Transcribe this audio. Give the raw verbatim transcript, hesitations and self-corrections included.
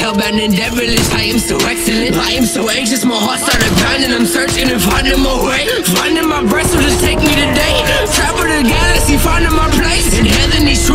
hellbound and devilish. I am so excellent, I am so anxious, my heart started pounding. I'm searching and finding my way, finding my breath, so just take me today. Travel the galaxy, finding my place. In heaven, these